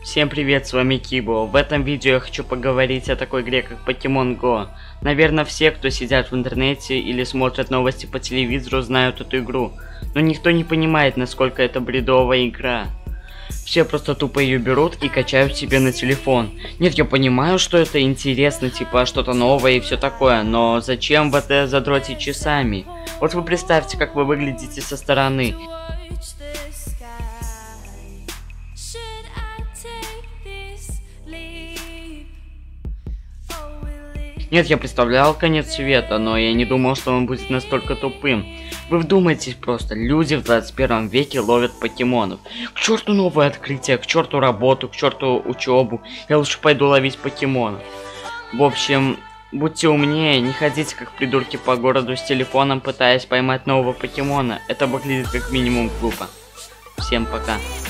Всем привет, с вами Кибо. В этом видео я хочу поговорить о такой игре, как Pokemon Go. Наверное, все, кто сидят в интернете или смотрят новости по телевизору, знают эту игру. Но никто не понимает, насколько это бредовая игра. Все просто тупо ее берут и качают себе на телефон. Нет, я понимаю, что это интересно, типа что-то новое и все такое, но зачем в это задротить часами? Вот вы представьте, как вы выглядите со стороны. Нет, я представлял конец света, но я не думал, что он будет настолько тупым. Вы вдумайтесь просто, люди в 21 веке ловят покемонов. К черту новое открытие, к черту работу, к черту учебу. Я лучше пойду ловить покемонов. В общем, будьте умнее, не ходите как придурки по городу с телефоном, пытаясь поймать нового покемона. Это выглядит как минимум глупо. Всем пока.